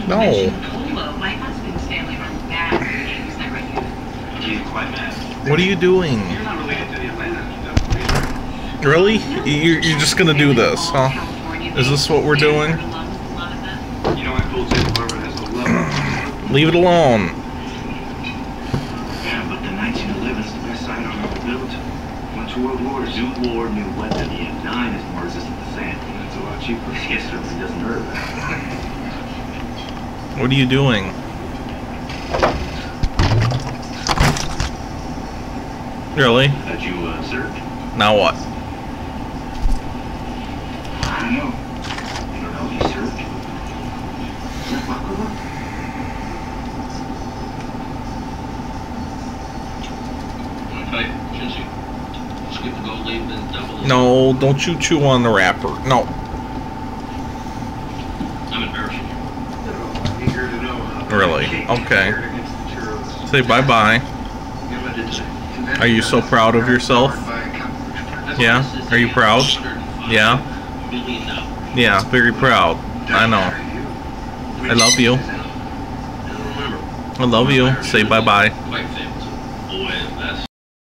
No. What are you doing? Really? You're just gonna do this, huh? Is this what we're doing? Leave it alone. Yeah, but the 1911 is the best sidearm ever built. Went to World War, Zoo War, new weapon. The M9 is more resistant to sand. That's a lot cheaper. Yes, it really doesn't hurt. What are you doing? Really? That you search? Now what? I don't know. You don't know you search? Is that baklava? Okay, Shinji. Skip the gold leaf and double it. No, don't you chew on the wrapper. No. I'm embarrassing you. I'm eager to know. Really? Okay. Say bye-bye. Are you so proud of yourself? Yeah? Are you proud? Yeah? Yeah, very proud. I know. I love you. I love you. Say bye-bye.